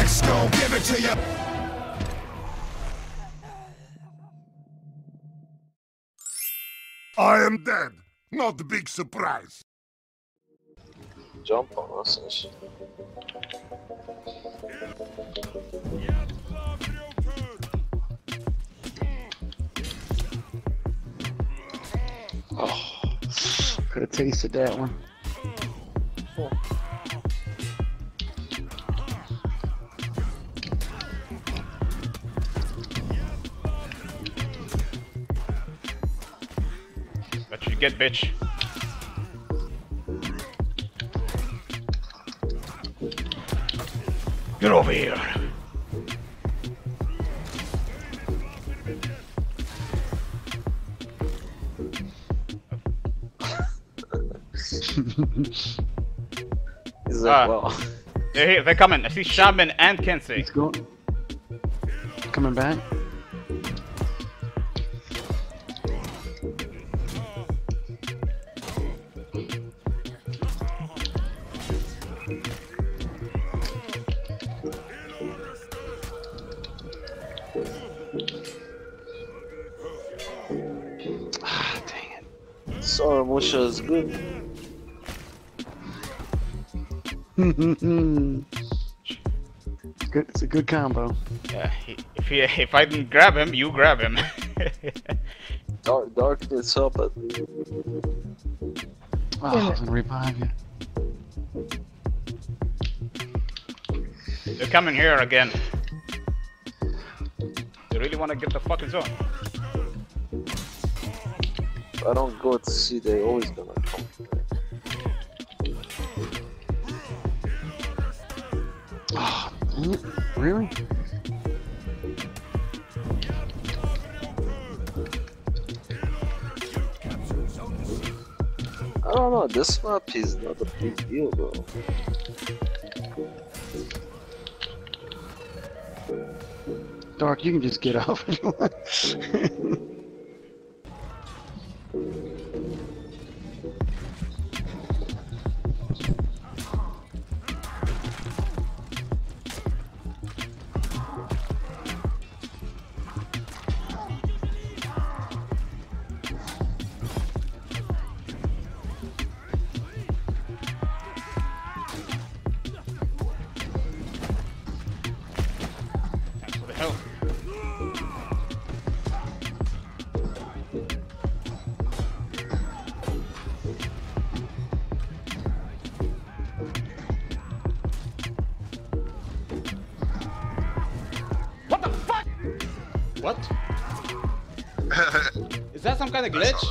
X gon' give it to you. I am dead. Not a big surprise. Jump on us and shit. Oh, could have tasted that one. That you get, bitch. Get over here. He's like, well. They're here, they're coming. I see Shaman and Kensei. Let's go. Coming back. Ah, dang it. Sorry, Musha is good. Good, it's a good combo. Yeah, if I didn't grab him, you grab him. Darkness up at me. Oh, I was gonna revive you. They're coming here again. They really want to get the fucking zone. If I don't go to see, they always gonna come. Oh, dang it. Really? I don't know, this map is not a big deal, bro. Dark, you can just get off if you want. What the hell? What the fuck? What? Is that some kind of glitch?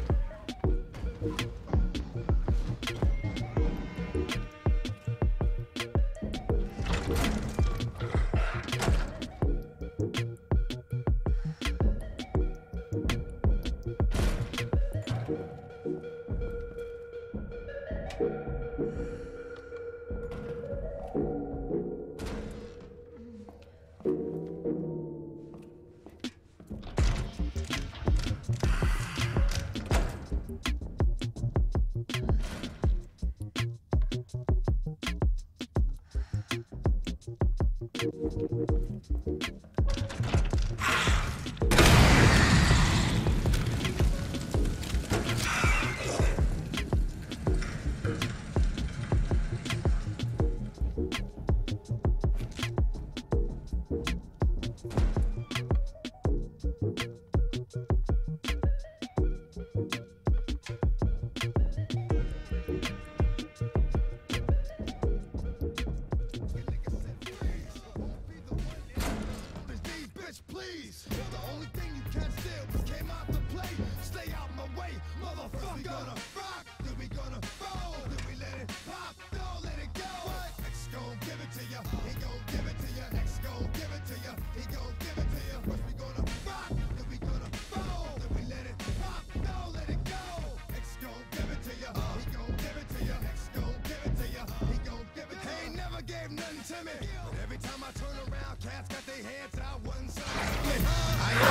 Please, the only thing you can steal was came out to play. Stay out my way, motherfucker. We gonna rock, then we gonna roll, then we let it pop, don't let it go. X gon' give it to ya, he gon' give it to ya. X gon' give it to ya, he gon' give it to ya. First we gonna rock, then we gonna roll, then we let it pop, don't let it go. X gon' give it to ya, he gon' give it to ya. X gon' give it to ya, he gon' give it to ya. He ain't never gave nothing to me, but every time I turn around, cats got their hands out one side. I ain't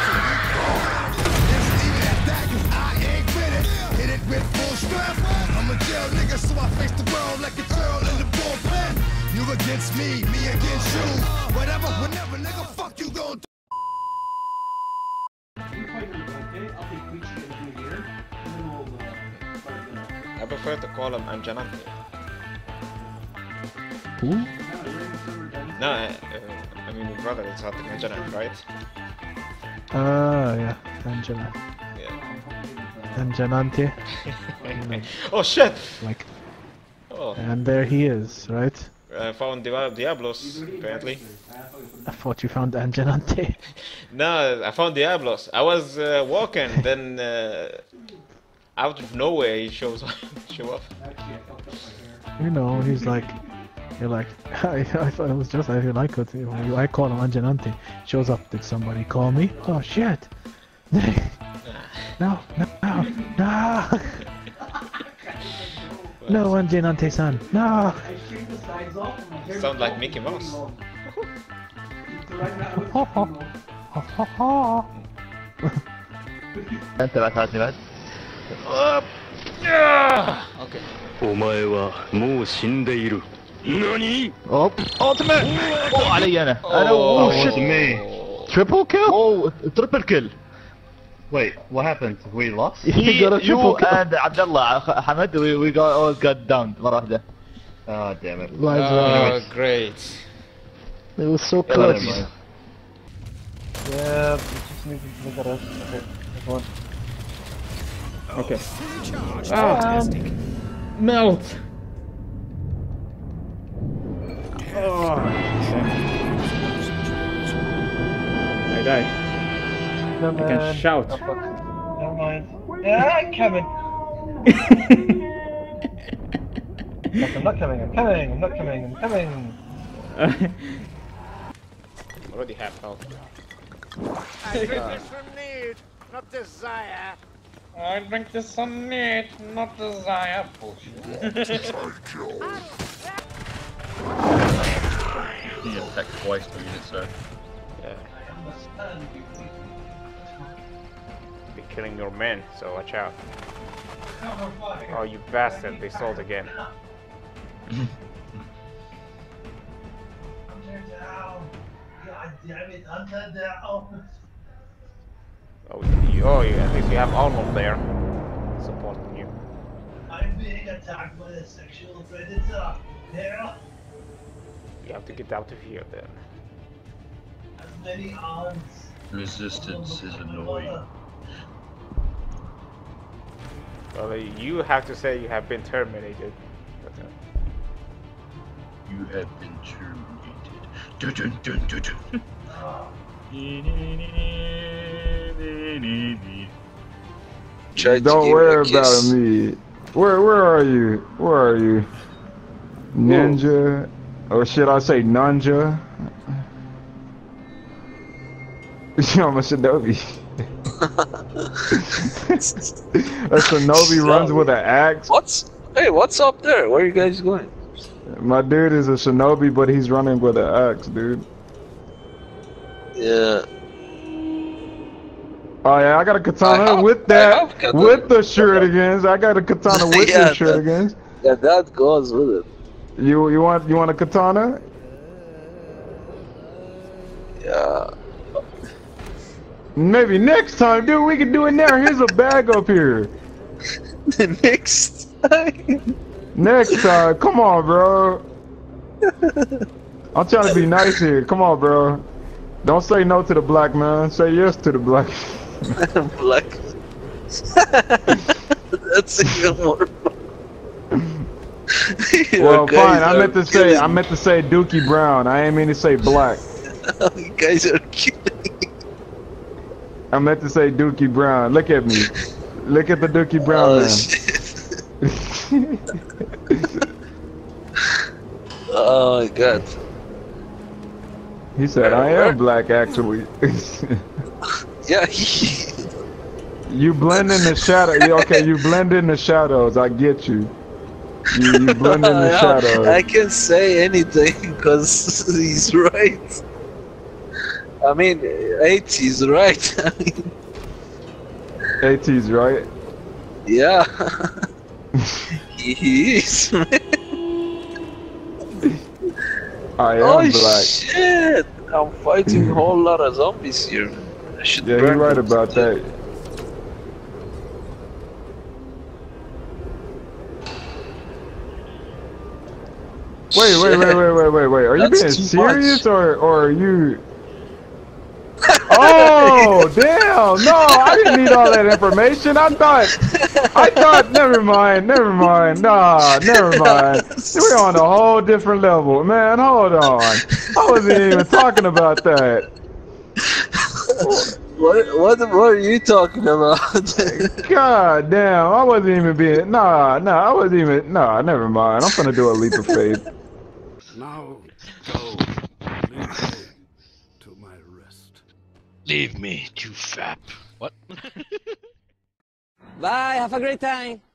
just leave it at that, 'cause I ain't with it. Hit it with full strength. I'm a jail nigga, so I face the world like a girl in the bullpen. You against me against you. Whatever, whenever, nigga, fuck you gon' do. I prefer to call him Anjanante. Who? No, I mean your brother is Anjanant, right? Yeah, Angela. Yeah. Anjanante. Oh shit! Like, Oh, and there he is, right? I found Diablos, apparently. I thought you found Anjanante. No, I found Diablos. I was walking, then out of nowhere he shows up. Show up. You know, he's like, you're like, I thought it was just I like it. I call him Anjanante. Shows up. Did somebody call me? Oh shit! No, no, no, no! No, Anjanante-san. No! Sound like Mickey Mouse. انت بعد 3 نبات Okay. お前はもう死んでいる。何？ اوب ultimate اوه علي انا اوه Oh, shit me. triple kill Oh, triple kill. Wait, what happened? We lost? he got a triple kill and عبد الله حمد we got all got down مرة واحدة Oh, damn it. Oh, great. It was so Yeah, close. never mind. Yeah, just need to look at us. Okay, this one. Okay. Melt! Oh, I die. I can shout. Never mind. Yeah, I'm coming. Yes, I'm not coming, I'm coming, I'm not coming, I'm coming! Already have health. I drink this from need, not desire. I drink this from need, not desire. Bullshit. He attacked twice per unit, sir. Yeah. Be killing your men, so watch out. Oh, you bastard! They sold again. Oh, at least you have Arnold there supporting you. I'm being attacked by a sexual predator. There You have to get out of here then. as many arms. Resistance is annoying. Well, you have to say you have been terminated. But, You have been terminated. Dun, dun, dun, dun, dun. Don't worry about me. Where are you? Where are you? Ninja? Or should I say Nanja? I'm a Shinobi. A Shinobi runs with an axe. Hey, what's up there? Where are you guys going? My dude is a Shinobi, but he's running with an axe, dude. Yeah. Oh yeah, I got a katana with that, with the shurigens. I got a katana with Yeah, the shurigens. Yeah, that goes with it. You want a katana? Yeah. Maybe next time, dude. We can do it now. Here's a bag up here. Next time. Next time, come on, bro. I'm trying to be nice here. Come on, bro. Don't say no to the black man. Say yes to the black. Black. That's even more fun. Well, fine. I meant to say Dookie Brown. I ain't mean to say black. You guys are killing. I meant to say Dookie Brown. Look at me. Look at the Dookie Brown Oh man. shit. Oh my god. He said, I am black, actually. Yeah. You blend in the shadow. Okay, you blend in the shadows. I get you. You blend in the shadows. I can't say anything because he's right. I mean, 80's right. I mean, AT's right. yeah. He is, man. I am Oh black. shit! I'm fighting a whole lot of zombies here. I should Yeah, burn you're right them about to death. that. Wait. Are you That's being too serious much. or are you? Oh damn! No, I didn't need all that information. I thought. Never mind. Nah, never mind. We're on a whole different level, man. Hold on. I wasn't even talking about that. What are you talking about? God damn! I wasn't even being. I wasn't even. Nah, never mind. I'm gonna do a leap of faith. Now go. Lead me to my rest. Leave me, you fap. What? Bye, have a great time.